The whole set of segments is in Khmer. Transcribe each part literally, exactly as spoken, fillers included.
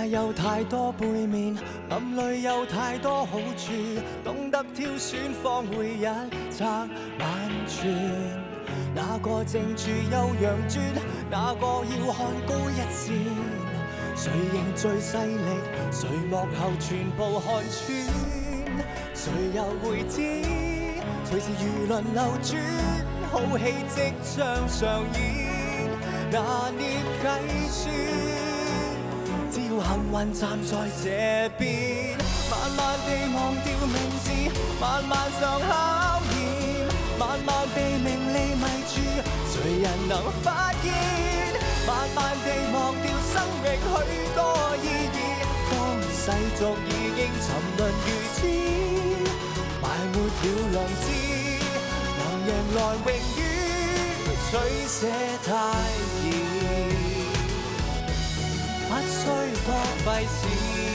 有太多背面，暗裏有太多好處，懂得挑選方會一則萬全。哪個正處有佯轉，哪個要看高一線？誰認最犀利，誰幕後全部看穿？誰又會知？隨時輿論流轉，好戲即將上演，拿捏計算。只要幸運站在這邊，慢慢地忘掉名字，慢慢上考驗，慢慢被名利迷住，誰人能發現？慢慢地忘掉生命許多意義，當世俗已經沉淪如此，埋沒了良知，能贏來榮譽，取捨太易。不需多費事。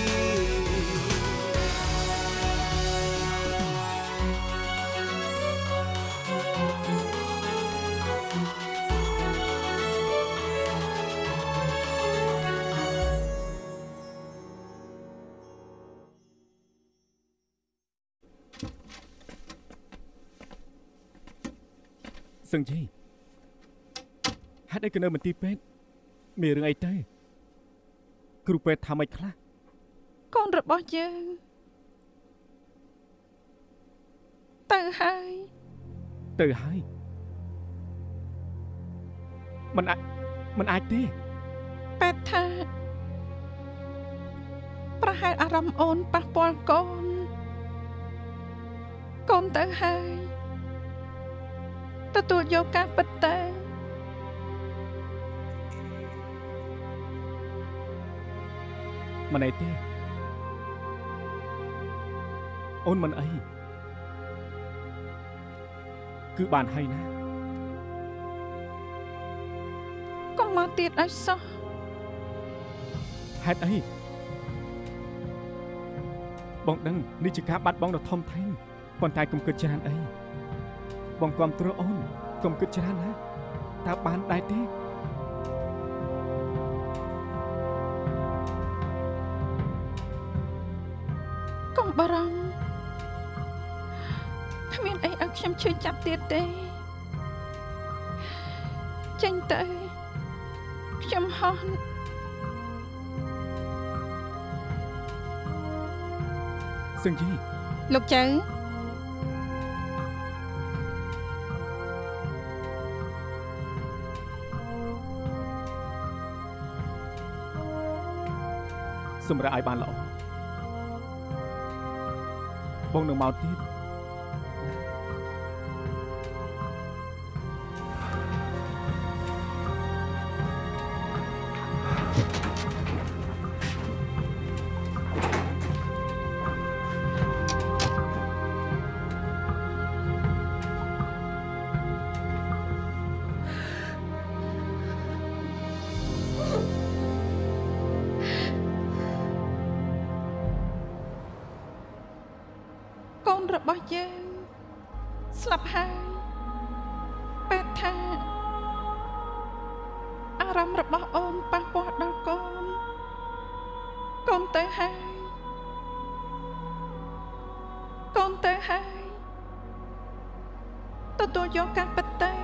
សឹងជីហេតុអីក៏នៅមន្ទីរពេទ្យមានរឿងអីទេគ្រូពេទ្យថាម៉េចខ្លះកូនរបស់យើងទៅហើយទៅហើយមិនអាចមិនអាចទេពេទ្យថាប្រហែលអារម្មណ៍អូនប៉ះពាល់កូនកូនទៅហើយទទួលយកការពិតទៅមិនអីទេអូនមិនអីគឺបានហើយណាកុំមកទៀតឲ្យសោះហេតុអីបងដឹងនេះជាការបាត់បង់ដ៏ធំធេងប៉ុន្តែកុំគិតច្រើនអីបងគាំទ្រអូនកុំគិតច្រើនណាតើបានដែរទេកុំបារម្ភគ្មានអីឲ្យខ្ញុំជួយចាប់ទៀតទេចេញទៅខ្ញុំហន់សឹងជីលោកចៅសម្រាប់ឲ្យបានល្អបងនឹងមកទៀតរបស់យើងស្លាប់ហើយពេទ្យថាអារម្មណ៍របស់អូនប៉ះពាល់ដល់កូនកូនទៅហើយកូនទៅហើយទទួលយកការពិតទៅ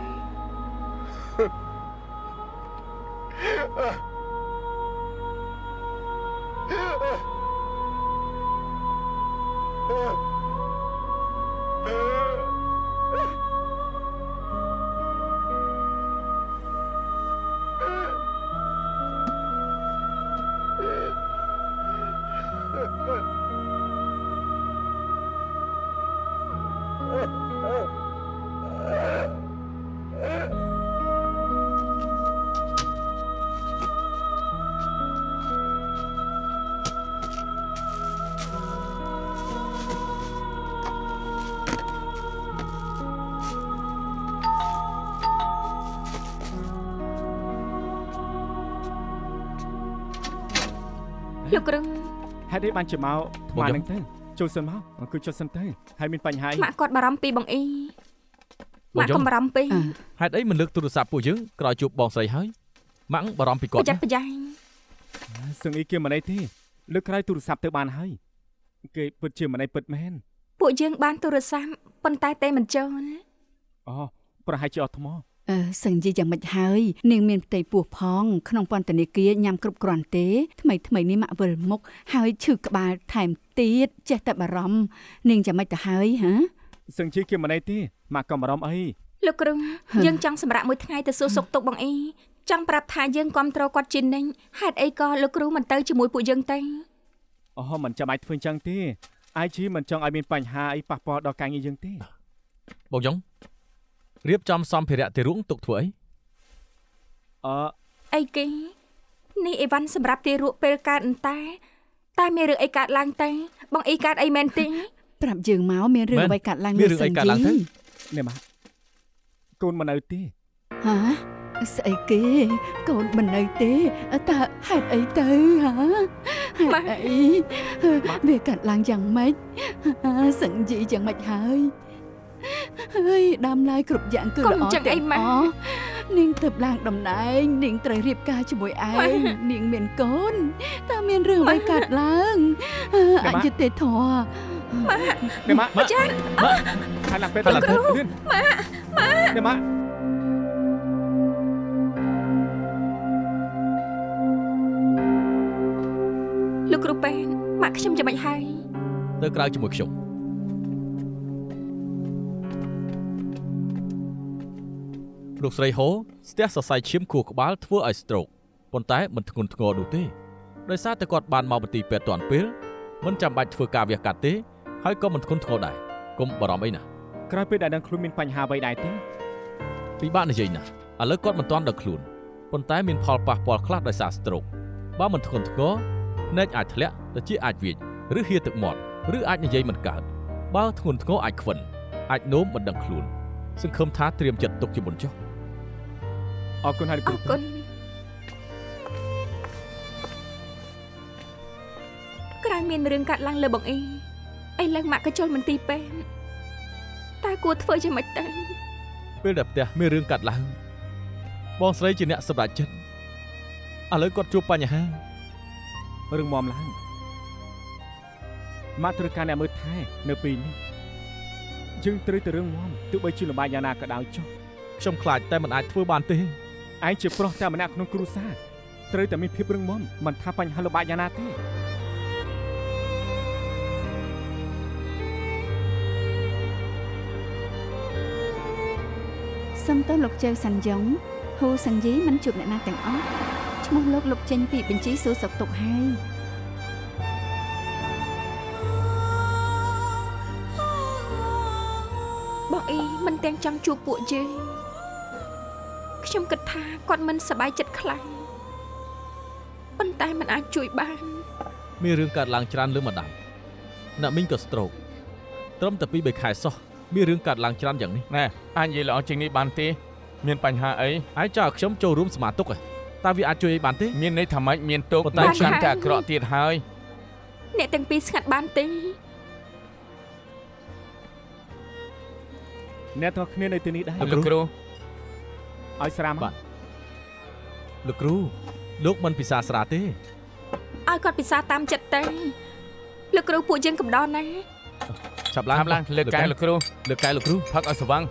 លោកគ្រូហេតុអីបានជាមកថ្មហ្នឹងទៅចូលសិនមកអង្គុយចុះសិនទៅហើយមានបញ្ហាម៉ាក់គាត់បារម្ភពីបងអ៊ីម៉ាក់កុំបារម្ភពីហេតុអីមិនលើកទូរស័ព្ទពួកយើងក្រោយជួបបងស្រីហើយម៉ាក់បារម្ភពីគាត់ប្រយ័ត្នប្រយែងសឹងអ៊ីគេមិនអីទេលើកក្រោយទូរស័ព្ទទៅបានហើយគេពិតជាមិនឯពិតមែនពួកយើងបានទូរស័ព្ទប៉ុន្តែតែមិនចូលអូប្រហែលជាអត់ថ្មអឺសឹងជាយ៉ាងម៉េចហើយនាងមានផ្ទៃពោះផងក្នុងពន្ធនាគារញ៉ាំគ្រប់គ្រាន់ទេថ្មីថ្មីនេះមកវិលមុខហើយឈឺក្បាលថែមទៀតចេះតែបារម្ភនាងយ៉ាងម៉េចទៅហើយហ៎សឹងជាគេមិនឯទេមកកំបារម្ភអីលោកគ្រូយើងចង់សម្រាប់មួយថ្ងៃទៅសួរសុខទុក្ខបងអ៊ីចង់ប្រាប់ថាយើងគ្រប់គ្រងគាត់ជានិញហេតុអីក៏លោកគ្រូមិនទៅជាមួយពួកយើងទេអូមិនចាំបាច់ធ្វើអញ្ចឹងទេអាយជីមិនចង់ឲ្យមានបញ្ហាអីប៉ះពាល់ដល់ការងារយើងទេបងយ៉ងរៀបចំសម្ភារៈទារុងទុកធ្វើអីអឺអីគេនេះអីវ៉ាន់សម្រាប់ទារុពេលកើតអន្តែតែមានរឿងអីកើតឡើងទេបងអ៊ីកើតអីមែនទេប្រាប់យើងមកមានរឿងអ្វីកើតឡើងលើសឹងជីនេះមកកូនមិននៅទេហ៎ស្អីគេកូនមិននៅទេតើហេតុអីទៅហ៎ហេតុអីវាកាត់ឡើងយ៉ាងម៉េចសឹងជីយ៉ាងម៉េចហើយហើយដើមឡើយគ្រប់យ៉ាងគឺល្អទាំងអស់នាងទៅឡើងតំណែងនាងត្រូវរៀបការជាមួយឯងនាងមានកូនតើមានរឿងអ្វីកើតឡើងអយុត្តិធម៌ម៉ាក់ម៉ាក់ចាស់ម៉ាក់ហើយឡើងពេលទៅម៉ាក់ម៉ាក់នេះម៉ាក់លោកគ្រូពេនម៉ាក់ខ្ញុំចាំមិនហើយទៅក្រៅជាមួយខ្ញុំលោកស្រីហូស្ទះសរសៃឈាមខួរក្បាលធ្វើឲ្យ stroke ប៉ុន្តែមិនធ្ងន់ធ្ងរនោះទេដោយសារតែគាត់បានមកមន្ទីរពេទ្យទាន់ពេលមិនចាំបាច់ធ្វើការវះកាត់ទេហើយក៏មិនធ្ងន់ធ្ងរដែរកុំបារម្ភអីណាក្រោយពេលដែលដឹងខ្លួនមានបញ្ហាអ្វីដែរទេពិបាកនិយាយណាស់ឥឡូវគាត់មិនទាន់ដឹងខ្លួនប៉ុន្តែមានផលប៉ះពាល់ខ្លះដោយសារ stroke បើមិនធ្ងន់ធ្ងរភ្នែកអាចធ្លាក់ទៅជាអាចវាចឬហៀទឹកមាត់ឬអាចនិយាយមិនកើតបើធ្ងន់ធ្ងរអាចខ្វិនអាចនោមមិនដឹងខ្លួនសង្ឃឹមថាត្រៀមចិត្តទុកជាមុនចុះអរគុណហើយគ្រូអរគុណក្រោយមានរឿងកាត់ឡើងលើបងអ៊ីឥឡូវម៉ាក់ក៏ចូលមន្ទីរពេទ្យតើគួរធ្វើយ៉ាងម៉េចទៅពេលដែលផ្ទះមានរឿងកាត់ឡើងបងស្រីជាអ្នកសម្រេចចិត្តឥឡូវគាត់ជួបបញ្ហារឿងមុំឡើងម៉ាក់ត្រូវការអ្នកមើលថែនៅពេលនេះយើងត្រូវតែរឿងមុំទោះបីជាលំបាកយ៉ាងណាក៏ដោយចុះខ្ញុំខ្លាចតែមិនអាចធ្វើបានទេឯងជាប្រុសតែម្នាក់ក្នុងគ្រួសារត្រូវតែមានភាពរឹងមាំមិនថាបញ្ហាលំបាកយ៉ាងណាទេសូមតើលោកជើសាន់យ៉ុងហ៊ូសាន់យីមិនជួបអ្នកណាទាំងអស់ឈ្មោះលោកលោកចេញពីបញ្ជីសួរសុខទុក្ខហើយបងអ៊ីមិនទាំងចង់ជួបពួកយើងខ្ញុំគិតថាគាត់មិនសប្បាយចិត្តខ្លាំងប៉ុន្តែមិនអាចជួយបានមានរឿងកើតឡើងច្រើនលើម្ដងអ្នកមីងក៏ stroke ត្រឹមតែពីរបីខែសោះមានរឿងកើតឡើងច្រើនយ៉ាងនេះណែអាចនិយាយល្អជាងនេះបានទេមានបញ្ហាអីហើយចៅខ្ញុំចូលរួមសមាទុកតើវាអាចជួយអីបានទេមានន័យថាម៉េចមានទុកតែខ្ញុំតែអាក្រក់ទៀតហើយអ្នកទាំងពីរស្ងាត់បានទេអ្នកទាំងគ្នានៅទីនេះដែរលោកគ្រូឲ្យស្រាមបាទលោកគ្រូលោកមិនពិសាស្រាទេឲ្យគាត់ពិសាតាមចិត្តទៅលោកគ្រូពួកយើងកំដរណាចាប់ឡើងឡើងលើកកែលោកគ្រូលើកកែលោកគ្រូផឹកឲ្យស្វឹង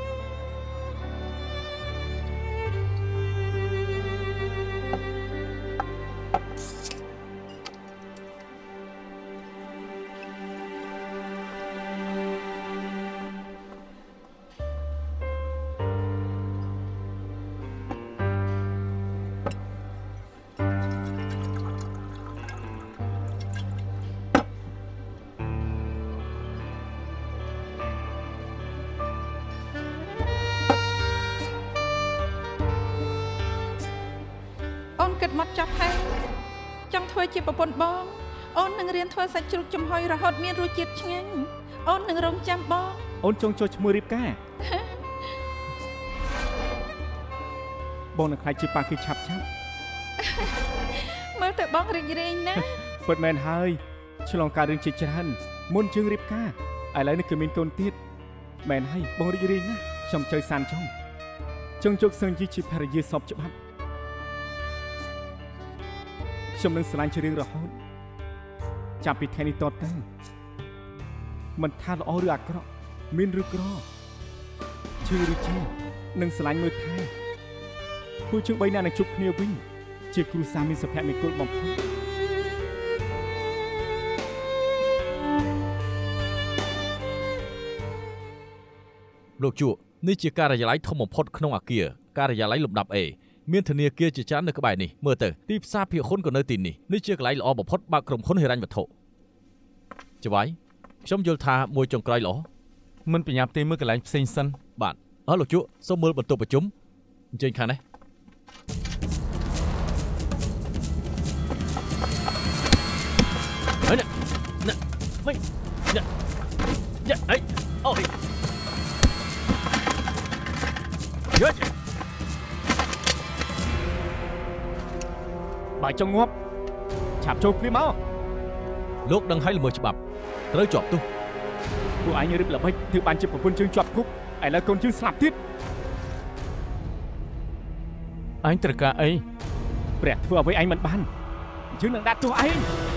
ជាប្រពន្ធបងអូននឹងរៀនធ្វើសាច់ជ្រូកចំហុយរហូតមានរសជាតិឆ្ងាញ់អូននឹងរងចាំបងអូនចង់ចូលឈ្មោះរៀបការបងនឹងខ្លាចជាប៉ាគេឆាប់ឆាប់មើលទៅបងរីករាយណាស់ពិតមែនហើយឆ្លងកាត់រឿងជាច្រើនមុនជើងរៀបការឥឡូវនេះគឺមានកូនទៀតមែនហើយបងរីករាយណាស់ខ្ញុំចៅសានចង់ចង់ជោគសឹងជាភរិយាសពច្បាប់ខ្ញុំនឹងស្រឡាញ់ជារៀងរហូតចាប់ពីថ្ងៃនេះតទៅមិនថាល្អឬអាក្រក់មានឬក្រឈឺឬជានឹងស្រឡាញ់មើលថែពួកយើងបីនាក់នឹងជួបគ្នាវិញជាគ្រួសារមានសុភមង្គលបំផុតលោកជួនេះជាការិយាល័យធំបំផុតក្នុងអាគារការិយាល័យលំដាប់ A មានធនាគារជាច្រើននៅក្បែរនេះមើលទៅទីផ្សារភាគហ៊ុនក៏នៅទីនេះនេះជាកន្លែងល្អបំផុតបើក្រុមហ៊ុនហិរញ្ញវត្ថុចវាយខ្ញុំយល់ថាមួយចុងក្រោយល្អមិនបញ្ញាប់ទេមើលកន្លែងផ្សេងសិនបាទអើលោកជួសូមមើលបន្ទប់ប្រជុំអញ្ជើញខាងនេះហើយនេះនេះវិញនេះយ៉ាអីអូយយត់បាយចង់ងាប់ឆាប់ចូលព្រាមមកលោកដឹងហើយល្មើសច្បាប់ត្រូវជាប់ទោសពួកឯងរឹបល្បិចទើបបានជាប្រពន្ធជើងជាប់គុកឥឡូវកូនជើងស្លាប់ទៀតអញត្រូវការអីព្រះធ្វើអ្វីឯងមិនបានយើងនឹងដាក់ទោសឯង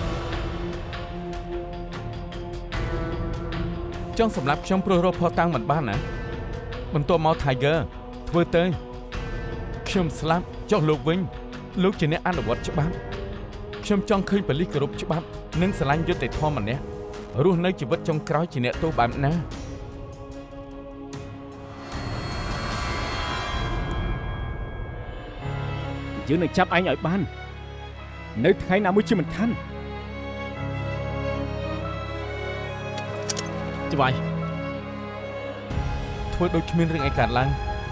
ចង់សម្លាប់ខ្ញុំព្រោះរកផោះតាំងមិនបានណាបន្ទាប់មក Tiger ធ្វើទៅខ្ញុំស្លាប់ចុះលោកវិញលោកជាអ្នកអនុវត្តច្បាប់ខ្ញុំចង់ឃើញប៉ូលីសគោរពច្បាប់និងស្រឡាញ់យុត្តិធម៌ម្នាក់រស់នៅជីវិតចុងក្រោយជាអ្នកទោសបែបណាយើងនឹងចាប់ឯងឲ្យបាននៅថ្ងៃណាមួយជាមិនខានច្បាយធ្វើដូចគ្មានរឿងអីកើតឡើង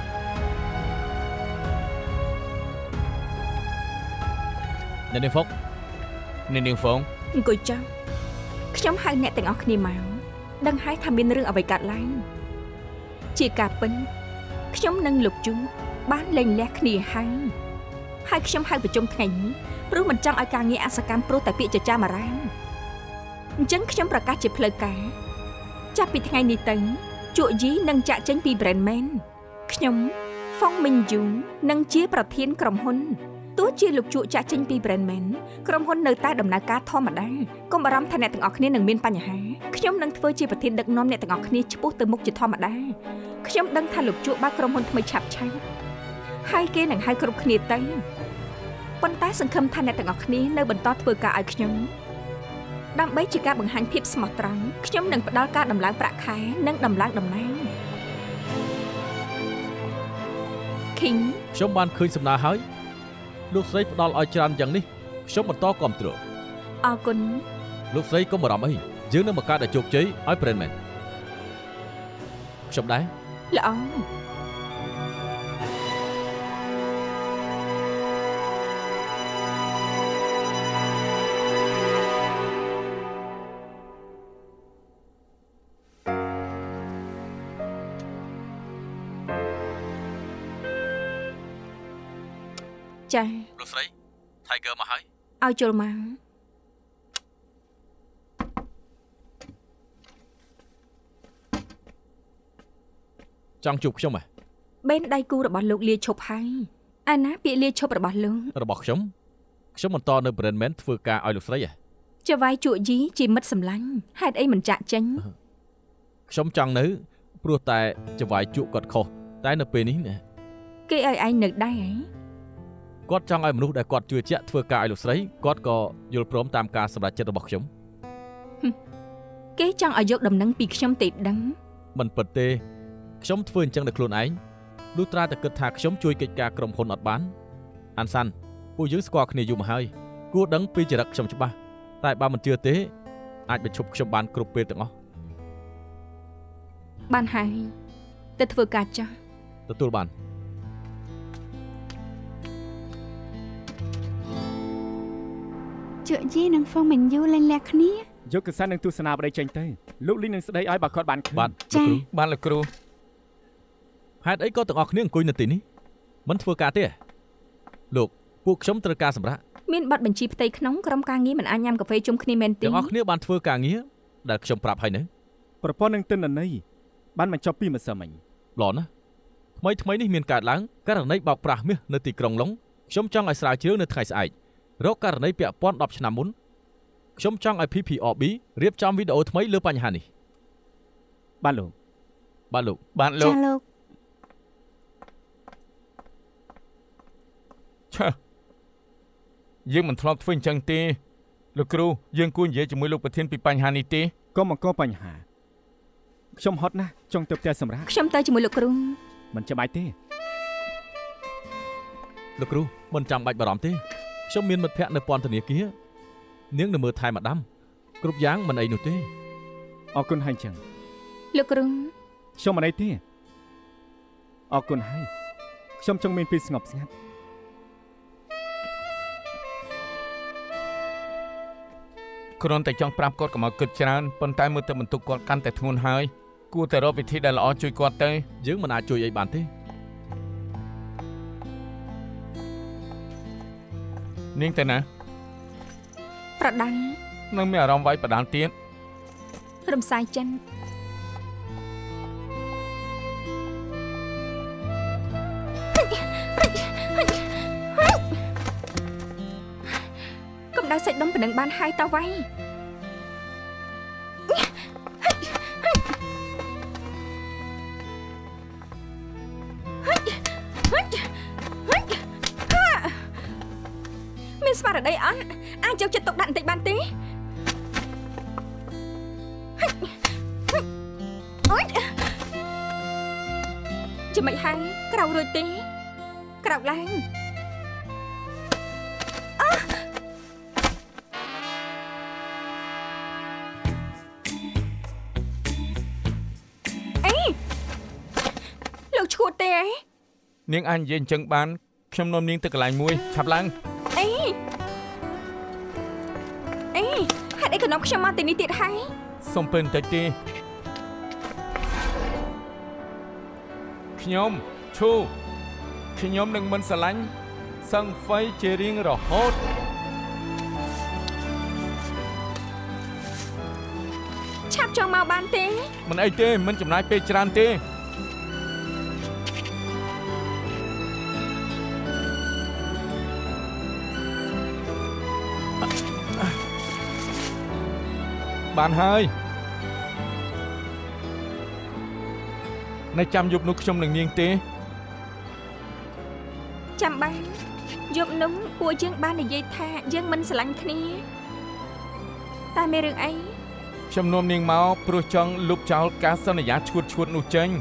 អ្នកនាងហ្វុកអ្នកនាងហ្វុងអង្គុយចុះខ្ញុំហៅអ្នកទាំងអស់គ្នាមកដឹងហើយថាមានរឿងអ្វីកើតឡើងជាការពិនខ្ញុំនិងលោកជូបានលែងលះគ្នាហើយហើយខ្ញុំហៅប្រជុំថ្ងៃនេះព្រោះមិនចង់ឲ្យការងារអសកម្មព្រោះតែពាក្យចចាមអារាមអញ្ចឹងខ្ញុំប្រកាសជាផ្លូវការចាប់ពីថ្ងៃនេះទៅជក់យីនឹងចាក់ចេញពី Brandman ខ្ញុំហ្វុងមីងយូនឹងជាប្រធានក្រុមហ៊ុនទោះជាលោកជក់ចាក់ចេញពី Brandman ក្រុមហ៊ុននៅតែដំណើរការធម្មតាកុំបារម្ភថាអ្នកទាំងអស់គ្នានឹងមានបញ្ហាខ្ញុំនឹងធ្វើជាប្រធានដឹកនាំអ្នកទាំងអស់គ្នាឆ្ពោះទៅមុខជាធម្មតាខ្ញុំដឹងថាលោកជក់បើកក្រុមហ៊ុនថ្មីឆាប់ឆាប់ហើយគេនឹងហៅគ្រប់គ្នាទៅប៉ុន្តែសង្ឃឹមថាអ្នកទាំងអស់គ្នានៅបន្តធ្វើការឲ្យខ្ញុំដើម្បីជាការបង្ហាញភាពស្មោះត្រង់ខ្ញុំនឹងផ្ដល់ការដំឡើងប្រាក់ខែនិងដំឡើងតំណែង King ខ្ញុំបានឃើញសំណើហើយលោកស្រីផ្ដល់ឲ្យច្រើនយ៉ាងនេះខ្ញុំបន្តគាំទ្រអរគុណលោកស្រីកុំបារម្ភអីយើងនឹងបង្កើតឲ្យជោគជ័យឲ្យ Brandman ខ្ញុំដែរល្អចាលោកស្រី Tiger មកហើយឲ្យចូលមកចង់ជួបខ្ញុំហ៎បេនដៃគូរបស់លោកលាឈប់ហើយឯណាពាក្យលាឈប់របស់លោករបស់ខ្ញុំខ្ញុំបន្តនៅ Brandman ធ្វើការឲ្យលោកស្រីហ៎ចវាយជក់យីជាមិត្តសម្លាញ់ហេតុអីមិនចាក់ចេញខ្ញុំចង់នៅព្រោះតែចវាយជក់គាត់ខុសតែនៅពេលនេះណាគេឲ្យឯងនៅដែរហ៎គាត់ចង់ឲ្យមនុស្សដែលគាត់ជឿជាក់ធ្វើការឲ្យលោកស្រីគាត់ក៏យល់ព្រមតាមការសម្រេចចិត្តរបស់ខ្ញុំគេចង់ឲ្យយកដំណឹងពីខ្ញុំទេដឹងមិនពិតទេខ្ញុំធ្វើអញ្ចឹងដោយខ្លួនឯងលុះត្រាតែគិតថាខ្ញុំជួយកិច្ចការក្រុមហ៊ុនអត់បានអានសាន់ពួកយើងស្គាល់គ្នាយូរមកហើយគួរដឹងពីចរិតខ្ញុំច្បាស់តែបើមិនជឿទេអាចបញ្ឈប់ខ្ញុំបានគ្រប់ពេលទាំងអស់បានហើយទៅធ្វើការចាស់ទទួលបានជក់យីនិងហ្វុងមិនយូរលែងលះគ្នាយកកសាននឹងទស្សនាបដីចេញទៅលោកលីងនឹងស្ដីឲ្យបើគាត់បានឃើញបាទលោកគ្រូបានលោកគ្រូហេតុអីក៏ទាំងអស់គ្នាអង្គុយនៅទីនេះមិនធ្វើការទេលោកពួកខ្ញុំត្រូវការសម្រាប់មានប័ណ្ណបញ្ជីផ្ទៃក្នុងក្រុមការងារមិនអាចញ៉ាំកាហ្វេជុំគ្នាមែនទេទាំងអស់គ្នាបានធ្វើការងារដែលខ្ញុំប្រាប់ហើយនៅប្រព័ន្ធនឹងទិន្នន័យបានបញ្ចប់ពីម្សិលមិញល្អណាស់ថ្មីថ្មីនេះមានកើតឡើងករណីបោកប្រាស់មាសនៅទីក្រុងឡុងខ្ញុំចង់ឲ្យស្រាវជ្រាវនៅថ្ងៃស្អែករកករណីពាក់ព័ន្ធដប់ឆ្នាំមុនខ្ញុំចង់ឲ្យ พี พี អារ บี រៀបចំវីដេអូថ្មីលើបញ្ហានេះបាទលោកបាទលោកបាទលោកចាលោកឆើយើងមិនធ្លាប់ធ្វើអញ្ចឹងទេលោកគ្រូយើងគួរនិយាយជាមួយលោកប្រធានពីបញ្ហានេះទេកុំអង្គបញ្ហាខ្ញុំហត់ណាស់ចង់ទៅផ្ទះសម្រាប់ខ្ញុំទៅជាមួយលោកគ្រូមិនចាំបាច់ទេលោកគ្រូមិនចាំបាច់បារម្ភទេខ្ញុំមានមិត្តភ័ក្តិនៅពន្ធនាគារនាងនៅមើលថែម្ដាមគ្រប់យ៉ាងមិនអីនោះទេអរគុណហើយចឹងលោកគ្រូខ្ញុំមិនអីទេអរគុណហើយខ្ញុំចង់មានពេលស្ងប់ស្ងាត់គ្រាន់តែចង់ប្រាប់គាត់កុំឲ្យគិតច្រើនប៉ុន្តែមើលទៅបន្ទុកគាត់កាន់តែធ្ងន់ហើយគួរតែរកវិធីដែលល្អជួយគាត់ទៅយើងមិនអាចជួយអីបានទេនាងទៅណាប្រដាល់នឹងមានអារម្មណ៍វាយប្រដាល់ទៀតរំសាយចិនកំដៅសាច់ដុំប៉ុណ្ណឹងបានហើយតោះវ៉ៃមានស្មារតីអត់អាចយកចិត្តទុកដាក់បន្តិចបានទេអូយចាំមិនហើយក្រោករួចទេក្រោកឡើងអេលោកឈួតទេអីនាងអាចនិយាយអញ្ចឹងបានខ្ញុំនាំនាងទៅកន្លែងមួយឆាប់ឡើងអេអេហេតុអីក៏នាំខ្ញុំមកទីនេះទៀតហើយសុំពេលបន្តិចទេខ្ញុំឈូខ្ញុំនឹងមិនស្រឡាញ់សឹងហ្វៃជារៀងរហូតឆាប់ចង់មកបានទេមិនអីទេមិនចំណាយពេលច្រើនទេបានហើយនៅចាំយប់នោះខ្ញុំនឹងនាងទេចាំបានយប់នោះពួកយើងបាននិយាយថាយើងមិនស្រឡាញ់គ្នាតែមានរឿងអីខ្ញុំនាំនាងមកព្រោះចង់លុបចោលការសន្យាឈួតឈួតនោះចេញ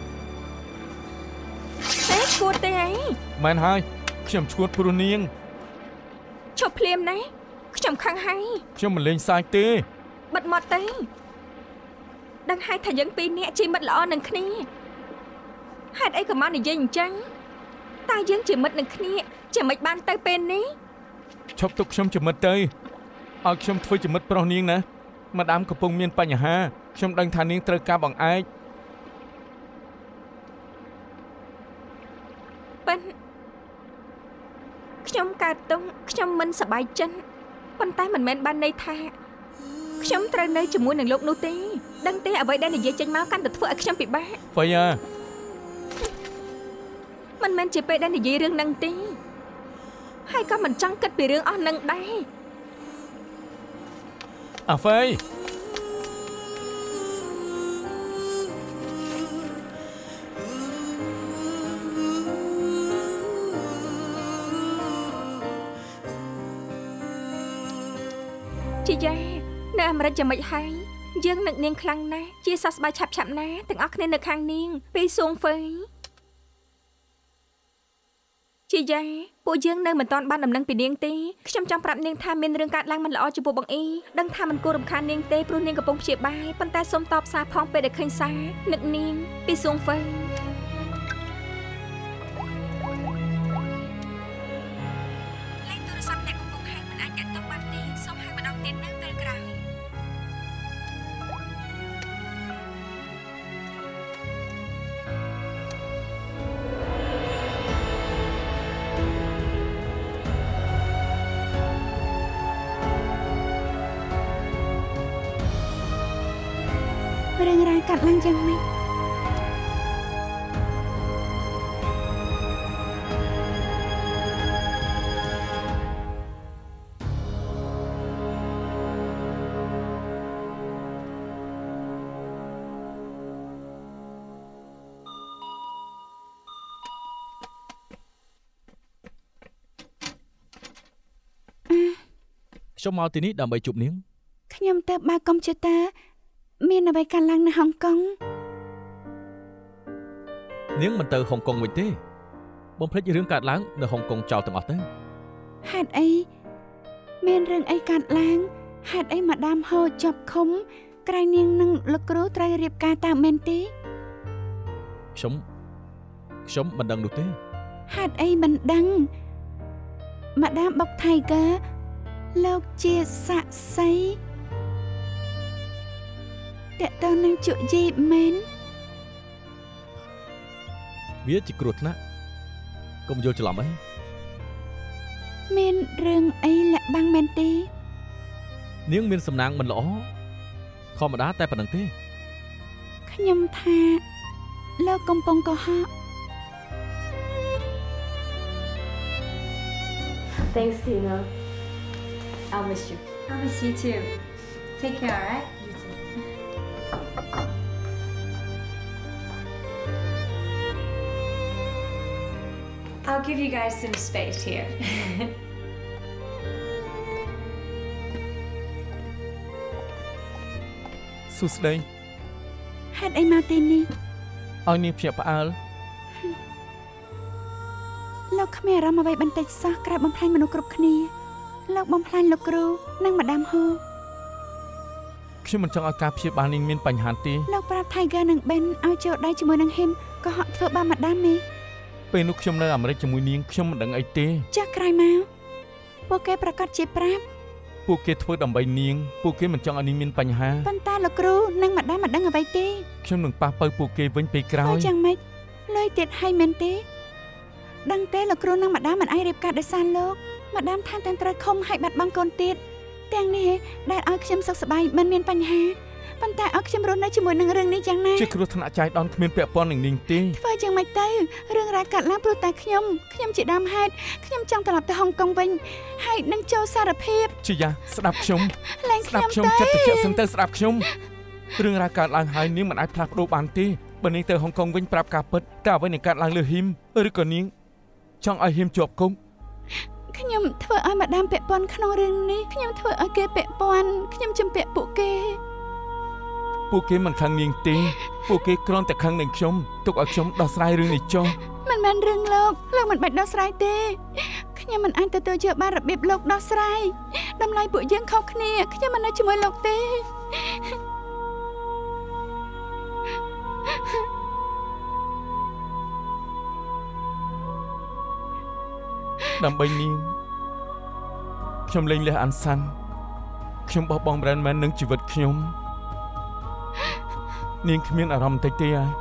តែឈួតទេអីមែនហើយខ្ញុំឈួតព្រោះនាងឈប់ភ្លាមណាខ្ញុំខឹងហើយខ្ញុំមិនលេងសាយទេបិទមាត់ទៅដឹងហើយថាយើងពីរនាក់ជាមិត្តល្អនឹងគ្នាហេតុអីក៏មកនិយាយអញ្ចឹងតែយើងជាមិត្តនឹងគ្នាជាមិនបានទៅពេលនេះឈប់ទុកខ្ញុំជាមិត្តទៅឲ្យខ្ញុំធ្វើជាមិត្តប្រុសនាងណាម្ដាមកំពុងមានបញ្ហាខ្ញុំដឹងថានាងត្រូវការបង្អែកប៉ិនខ្ញុំកើតទុំខ្ញុំមិនសប្បាយចិត្តប៉ុន្តែមិនមែនបានន័យថាខ្ញុំត្រូវនៅជាមួយនឹងលោកនោះទេដឹងទេអ្វីដែលនិយាយចេញមកកាន់តែធ្វើឲ្យខ្ញុំពិបាកហ្វៃយ៉ាមិនមែនជាពេលដែលនិយាយរឿងហ្នឹងទេហើយក៏មិនចង់គិតពីរឿងអស់ហ្នឹងដែរអាហ្វៃជីយ៉ានៅអាមេរិកយ៉ាងម៉េចហើយយើងនឹកនាងខ្លាំងណាស់ជាសះស្បើយឆាប់ឆាប់ណាទាំងអស់គ្នានៅខាងនាងពីសួងហ្វេជាយ៉ាពួកយើងនៅមិនទាន់បានដំណឹងពីនាងទេខ្ញុំចង់ប្រាប់នាងថាមានរឿងកើតឡើងមិនល្អចំពោះបងអ៊ីដឹងថាមិនគួររំខាននាងទេព្រោះនាងកំពុងព្យាបាលប៉ុន្តែសូមតបសារផងពេលដែលឃើញសារនឹកនាងពីសួងហ្វេលេខទូរស័ព្ទអ្នកកំពុងហៅមិនអាចទាក់ទងបានទេសូមហៅម្ដងទៀតនៅពេលក្រោយរឿងរ៉ាវកាត់ឡើងយ៉ាងម៉េចខ្ញុំមកទីនេះដើម្បីជួបនាងខ្ញុំទៅបើកុំព្យូទ័រមានអ្វីកើតឡើងនៅហុងកុងនាងមិនទៅហុងកុងវិញទេបំភ្លេចរឿងកើតឡើងនៅហុងកុងចោលទាំងអស់ទៅហេតុអីមានរឿងអីកើតឡើងហេតុអីម៉ាដាមហូជាប់ឃុំក្រែងនាងនិងលោកគ្រូត្រូវរៀបការតាមមែនទេខ្ញុំខ្ញុំមិនដឹងនោះទេហេតុអីមិនដឹងម៉ាដាមបុក Tiger លោកជាសាក់សីតើតើនឹងជក់យីមែនវាជាគ្រោះថ្នាក់កុំយល់ច្រឡំអីមានរឿងអីលាក់បាំងមែនទេនាងមានសំណាងមិនល្អធម្មតាតែប៉ុណ្្នឹងទេខ្ញុំថាលោកកំពុងកុហក Thanks Tina I'll miss you I'll miss you too Take care alright You too I'll give you guys some space here សួស្តីហេតុអីមកទីនេះឲ្យនាងភ្ញាក់ផ្អើលលោកគ្មានអារម្មណ៍អ្វីបន្តិចសោះក្រៅបំផ្លាញមនុស្សគ្រប់គ្នាលោកបំផ្លាញលោកគ្រូនិងម៉ាដាមហូខ្ញុំមិនចង់ឲ្យការព្យាបាលនាងមានបញ្ហាទេលោកប្រាប់ Tiger និង Ben ឲ្យចូលដៃជាមួយនឹង him ក៏ហក់ធ្វើបាបម៉ាដាមនេះពេលនោះខ្ញុំនៅអាមេរិកជាមួយនាងខ្ញុំមិនដឹងអីទេចាស់ក្រោយមកពួកគេប្រកាសជាប្រាប់ពួកគេធ្វើដើម្បីនាងពួកគេមិនចង់ឲ្យនាងមានបញ្ហាប៉ុន្តែលោកគ្រូនិងម៉ាដាមមិនដឹងអ្វីទេខ្ញុំនឹងប៉ះប៉ូវពួកគេវិញពេលក្រោយយ៉ាងម៉េចលុយទៀតហើយមែនទេដឹងទេលោកគ្រូនិងម៉ាដាមមិនអាចរៀបការដោយសារលោកម៉ាដាមថាទាំងត្រូវខំឲ្យបាត់បង់កូនទៀតទាំងនេះដែលឲ្យខ្ញុំសុខសប្បាយមិនមានបញ្ហាប៉ុន្តែឲ្យខ្ញុំរស់នៅជាមួយនឹងរឿងនេះយ៉ាងណាជាគ្រោះថ្នាក់ចាយដនគ្មានពាក់ព័ន្ធនឹងនាងទេធ្វើយ៉ាងម៉េចទៅរឿងរ៉ាវកាត់ឡើងព្រោះតែខ្ញុំខ្ញុំជាដើមហេតុខ្ញុំចង់ត្រឡប់ទៅហុងកុងវិញហើយនឹងចូលសារភាពជាយ៉ាស្ដាប់ខ្ញុំស្ដាប់ខ្ញុំចិត្តតិចសិនទៅស្ដាប់ខ្ញុំរឿងរ៉ាវកាត់ឡើងហើយនាងមិនអាចផ្លាស់ប្ដូរបានទេបើនាងទៅហុងកុងវិញប្រាប់ការពិតតើអ្វីនឹងកាត់ឡើងលើហ៊ីមឬក៏នាងចង់ឲ្យហ៊ីមជាប់គុកខ្ញុំធ្វើឲ្យម៉ាដាមពាក់ព័ន្ធក្នុងរឿងនេះខ្ញុំធ្វើឲ្យគេពាក់ព័ន្ធខ្ញុំជំពាក់ពួកគេពួកគេមិនខឹងនាងទេពួកគេគ្រាន់តែខឹងនឹងខ្ញុំទុកឲ្យខ្ញុំដោះស្រាយរឿងនេះចុះមិនមែនរឿងលោកលោកមិនបាច់ដោះស្រាយទេខ្ញុំមិនអាចទទួលយកបានរបៀបលោកដោះស្រាយតម្លៃពួកយើងខុសគ្នាខ្ញុំមិននៅជាមួយលោកទេដើម្បីនាងខ្ញុំលែងលះអានសាន់ខ្ញុំបោះបង់ brand man នឹងជីវិតខ្ញុំនាងគ្មានអារម្មណ៍តិចទេហើ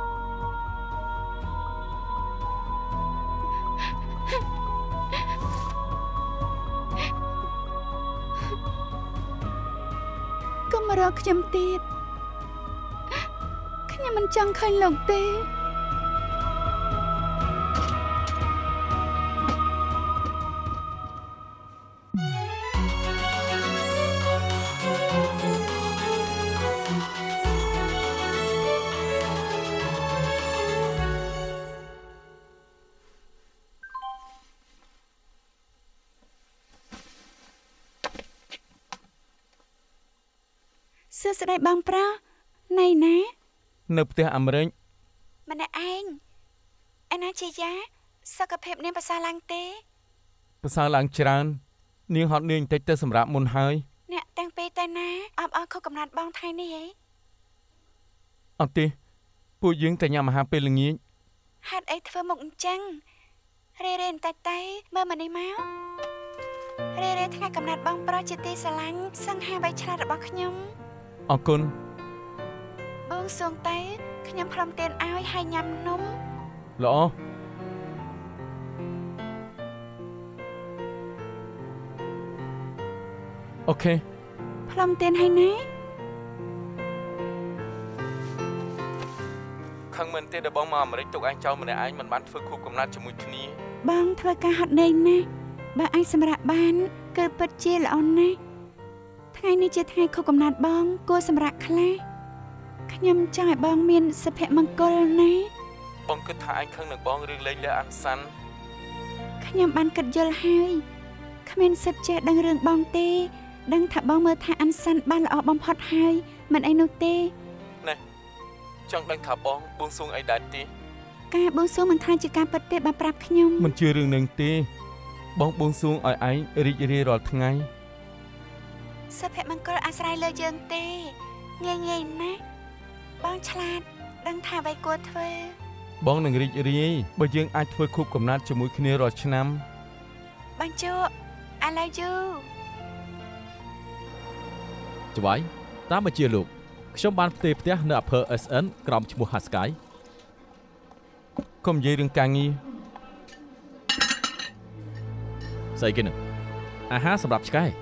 យកុំរកខ្ញុំទៀតខ្ញុំមិនចង់ឃើញលោកទេសួស្តីបងប្រុសណៃណានៅផ្ទះអាមេរិកម្នាក់ឯងឯណាជាយ៉ាសុខភាពនាងប្រសើរឡើងទេប្រសើរឡើងច្រើននាងហត់នឿយបន្តិចទៅសម្រាប់មុនហើយអ្នកទាំងពីរទៅណាអបអរខុសកំណត់បងថ្ងៃនេះហ៎អត់ទេពួកយើងតែញ៉ាំអាហារពេលល្ងាចហេតុអីធ្វើមុខអញ្ចឹងរេរេបន្តិចទៅមើលមកនេះមករេរេថ្ងៃកំណត់បងប្រុសជាទីស្រឡាញ់សង្ហាវៃឆ្លាតរបស់ខ្ញុំអរគុណបងសួងតែខ្ញុំផ្លុំទៀនឲ្យហើយញ៉ាំនំល្អអូខេផ្លុំទៀនហើយណាខឹងមែនទេដែលបងមកអាមេរិកទុកឯងចោលម្នាក់ឯងមិនបានធ្វើខួបកំណត់ជាមួយគ្នាបងធ្វើការហត់នឿយណាស់បើអាចសម្រាប់បានគឺពិតជាល្អណាស់ថ្ងៃនេះជាថ្ងៃខួបកំណត់បងគួរសម្រាប់ខ្លះខ្ញុំចង់ឲ្យបងមានសុភមង្គលណាបងគិតថាឯងខឹងនឹងបងឬលែងលះអានសាន់ខ្ញុំបានគិតយល់ហើយគ្មានសិទ្ធិចេះដឹងរឿងបងទេដឹងថាបងមើលថាអាន់សាន់បានល្អបំផុតហើយមិនអីនោះទេណែចង់ដឹងថាបងបួងសួងអីដែរទេការបួងសួងមិនខ្លាចជាការពិតទេបើប្រាប់ខ្ញុំមិនជឿរឿងនឹងទេបងបួងសួងឲ្យឯងរីករាយរាល់ថ្ងៃសុភមង្គលអាស្រ័យលើយើងទេងាយងាយណាស់បងឆ្លាតដឹងថាអ្វីគួរធ្វើបងនឹងរីករាយបើយើងអាចធ្វើខូបកំណត់ជាមួយគ្នារាល់ឆ្នាំបងជូ I love you ច្បាយតាមបញ្ជាលោកខ្ញុំបានផ្ទេរផ្ទះនៅអភើ เอส เอ็น ក្រោមឈ្មោះ Haskai កុំនិយាយរឿងការងារស្អីគេនឹងអាហារសម្រាប់ឆ្កែ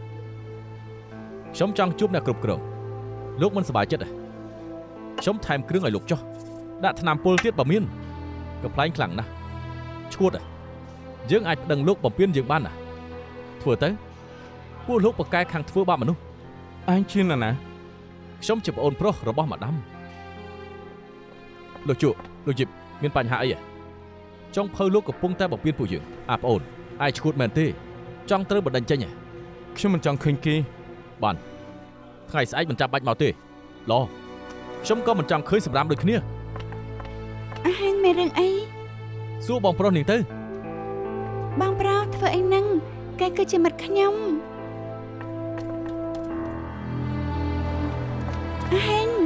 ខ្ញុំចង់ជួបអ្នកគ្រប់គ្រងលោកមិនសប្បាយចិត្តទេខ្ញុំថែមគ្រឿងឲ្យលោកចុះដាក់ថ្នាំពុលទៀតបើមានកំ pl ែងខ្លាំងណាស់ឈួតយើងអាចប្តឹងលោកបំពេញយើងបានណាធ្វើទៅពួកលោកប្រកែកខាងធ្វើបាបមនុស្សអញជាណាណាខ្ញុំជាប្អូនប្រុសរបស់ម៉ាដាមលោកជក់លោកជីបមានបញ្ហាអីហ៎ចុងភៅលោកកំពុងតែបំពេញពួកយើងអាប្អូនអាយឈួតមែនទេចង់ត្រូវបណ្ដឹងចេញហ៎ខ្ញុំមិនចង់ឃើញគេបានថ្ងៃស្អែកមិនចាំបាច់មកទេឡខ្ញុំក៏មិនចង់ឃើញសម្រាមដូចគ្នាអាហាងមានរឿងអីសួរបងប្រុសនាងទៅបងប្រុសធ្វើអីហ្នឹងគេគឺជាមិត្តខ្ញុំអាហាង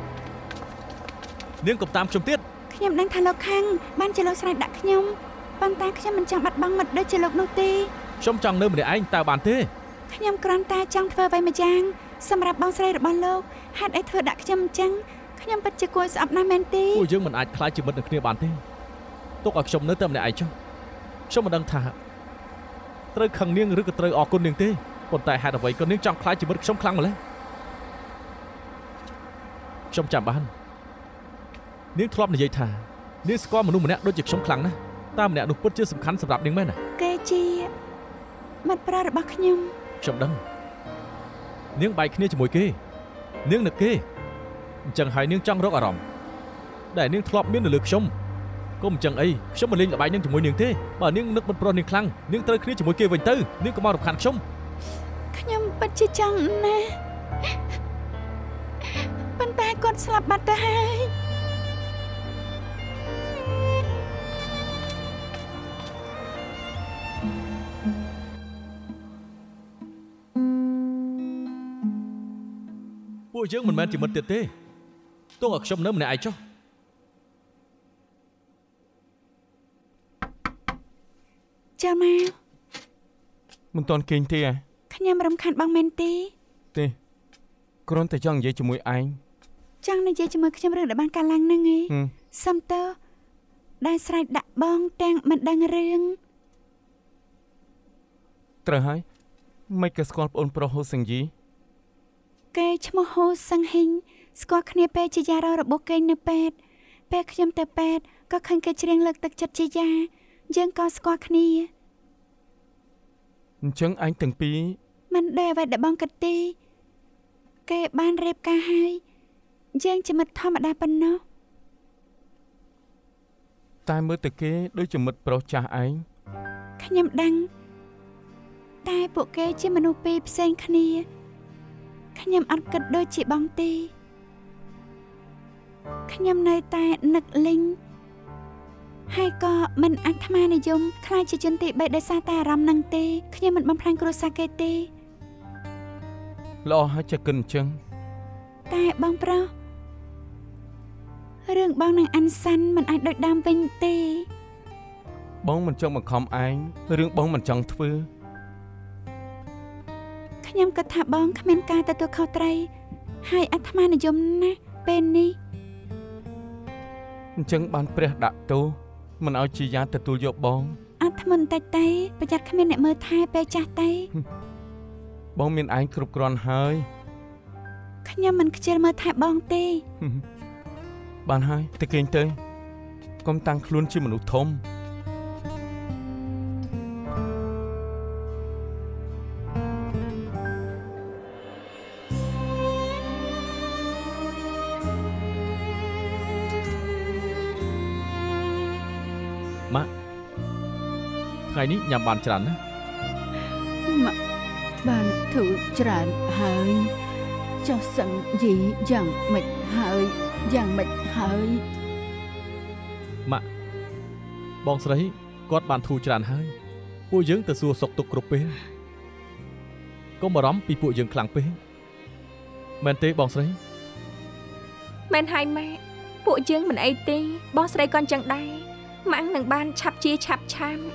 នាងកុំតាមខ្ញុំទៀតខ្ញុំដឹងថាលោកខាងបានជាលោកស្រែកដាក់ខ្ញុំប៉ុន្តែខ្ញុំមិនចង់បាត់បង់មិត្តដូចជាលោកនោះទេខ្ញុំចង់នៅម្នាក់ឯងតើបានទេខ្ញុំគ្រាន់តែចង់ធ្វើអ្វីមួយយ៉ាងសម្រាប់បងស្រីរបស់លោកហេតុអីធ្វើដាក់ខ្ញុំអញ្ចឹងខ្ញុំពិតជាគួរស្អប់ណាស់មែនទេពួកយើងមិនអាចខ្លាចជាមិត្តនឹងគ្នាបានទេទុកឲ្យខ្ញុំនៅតែម្នាក់ឯងចុះខ្ញុំមិនដឹងថាត្រូវខឹងនាងឬក៏ត្រូវអរគុណនាងទេប៉ុន្តែហេតុអ្វីក៏នាងចង់ខ្លាចជាមិត្តខ្ញុំខ្លាំងម្ល៉េះខ្ញុំចាំបាននាងធ្លាប់និយាយថានាងស្គាល់មនុស្សម្នាក់ដូចជាខ្ញុំខ្លាំងណាស់តើម្នាក់នោះពិតជាសំខាន់សម្រាប់នាងមែនទេគេជាមិត្តប្រុសរបស់ខ្ញុំខ្ញុំដឹងនាងបែកគ្នាជាមួយគេនាងនឹកគេអញ្ចឹងហើយនាងចង់រកអារម្មណ៍ដែលនាងធ្លាប់មាននៅលើខ្ញុំកុំអញ្ចឹងអីខ្ញុំមិនលេងល្បែងនឹងជាមួយនាងទេបើនាងនឹកមិត្តប្រុសនាងខ្លាំងនាងត្រូវគ្នាជាមួយគេវិញទៅនាងកុំមករំខានខ្ញុំខ្ញុំពិតជាចង់ណាស់ប៉ុន្តែគាត់ស្លាប់បាត់ទៅហើយពួកយើងមិនមែនជាមិត្តទៀតទេទុកឲ្យខ្ញុំនៅម្នាក់ឯងចុះចាំមកមិនទាន់គេងទេហ៎ខ្ញុំរំខានបងមែនទេទេគ្រាន់តែចង់និយាយជាមួយឯងចង់និយាយជាមួយខ្ញុំរឿងដែលបានកើតឡើងហ្នឹងឯងសុំតើដែលស្រែកដាក់បងទាំងមិនដឹងរឿងត្រូវហើយមិនក៏ស្គាល់ប្អូនប្រុសហូសិងយីគេឈ្មោះហូសឹងហ៊ីងស្គាល់គ្នាពេលជាយាររបស់គេនៅពេទ្យពេលខ្ញុំទៅពេទ្យក៏ឃើញគេច្រៀងលើកទឹកចិត្តជាយាយើងក៏ស្គាល់គ្នាអញ្ចឹងអញទាំងពីរមិនដែលអ្វីដែលបងគិតទេគេបានរៀបការហើយយើងជាមិត្តធម្មតាប៉ុណ្ណោះតែមើលទៅគេដូចជាមិត្តប្រុសចាស់ឯងខ្ញុំដឹងតែពួកគេជាមនុស្សពីរផ្សេងគ្នាខ្ញុំអត់គិតដូចជាបងទេខ្ញុំនៅតែនឹកលីងហើយក៏មិនអាត្មានិយមខ្លាចជាជនទីបីដោយសារតែអារម្មណ៍នឹងទេខ្ញុំមិនបំផ្លាញគ្រួសារគេទេល្អហើយចេះគិតអញ្ចឹងតែបងប្រុសរឿងបងនឹងអាន់សាន់មិនអាចដូចដើមវិញទេបងមិនចង់បង្ខំឯងរឿងបងមិនចង់ធ្វើខ្ញុំគិតថាបងគ្មានការទទួលខុសត្រូវហើយអាត្មានិយមណាស់ពេលនេះអញ្ចឹងបានព្រះដាក់ទោសមិនឲ្យជាយាទទួលយកបងអាត្មាតិចតៃប្រយ័ត្នគ្មានអ្នកមើលថែពេលចាស់តៃបងមានឯងគ្រប់គ្រាន់ហើយខ្ញុំមិនខ្ជិលមើលថែបងទេបានហើយទៅគេងទៅកុំតាំងខ្លួនជាមនុស្សធំម៉ាក់ថ្ងៃនេះញ៉ាំបានច្រើនណាម៉ាក់បានធូរច្រើនហើយចុះសឹងយីយ៉ាងម៉េចហើយយ៉ាងម៉េចហើយម៉ាក់បងស្រីគាត់បានធូរច្រើនហើយពួកយើងទៅសួរសុខទុក្ខគ្រប់ពេលកុំបារម្ភពីពួកយើងខ្លាំងពេកមែនទេបងស្រីមែនហើយម៉ាក់ពួកយើងមិនអីទេបងស្រីក៏អញ្ចឹងដែរម៉ាក់នឹងបានឆាប់ជាឆាប់ឆាំ